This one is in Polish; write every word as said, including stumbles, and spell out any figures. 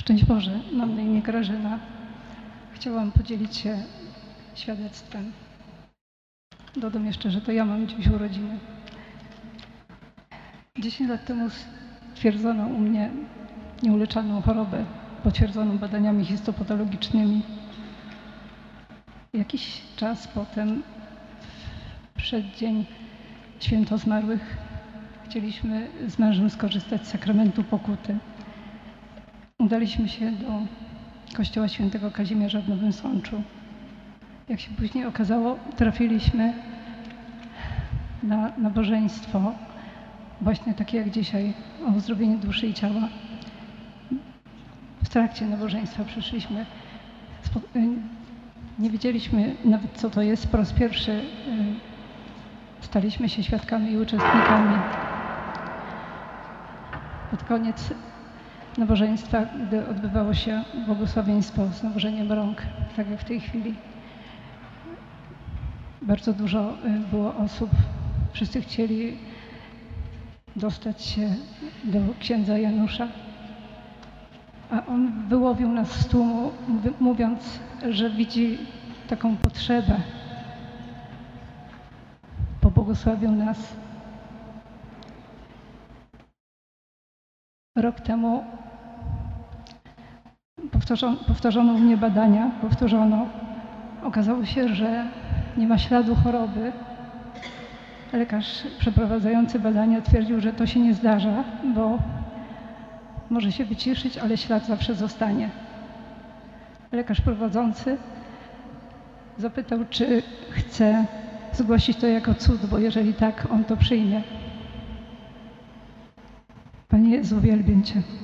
Szczęść Boże, mam na imię Grażyna. Chciałam podzielić się świadectwem. Dodam jeszcze, że to ja mam dziś urodziny. dziesięć lat temu stwierdzono u mnie nieuleczalną chorobę, potwierdzoną badaniami histopatologicznymi. Jakiś czas potem, w przeddzień Święto Zmarłych, chcieliśmy z mężem skorzystać z sakramentu pokuty. Udaliśmy się do kościoła świętego Kazimierza w Nowym Sączu. Jak się później okazało, trafiliśmy na nabożeństwo, właśnie takie jak dzisiaj, o uzdrowieniu duszy i ciała. W trakcie nabożeństwa przyszliśmy, nie wiedzieliśmy nawet, co to jest. Po raz pierwszy staliśmy się świadkami i uczestnikami. Pod koniec nabożeństwa, gdy odbywało się błogosławieństwo z nałożeniem rąk, tak jak w tej chwili, bardzo dużo było osób. Wszyscy chcieli dostać się do księdza Janusza, a on wyłowił nas z tłumu, mówiąc, że widzi taką potrzebę. Pobłogosławił nas. Rok temu powtórzono, powtórzono u mnie badania, powtórzono. Okazało się, że nie ma śladu choroby. Lekarz przeprowadzający badania twierdził, że to się nie zdarza, bo może się wyciszyć, ale ślad zawsze zostanie. Lekarz prowadzący zapytał, czy chce zgłosić to jako cud, bo jeżeli tak, on to przyjmie. Panie Jezu, uwielbiam Cię.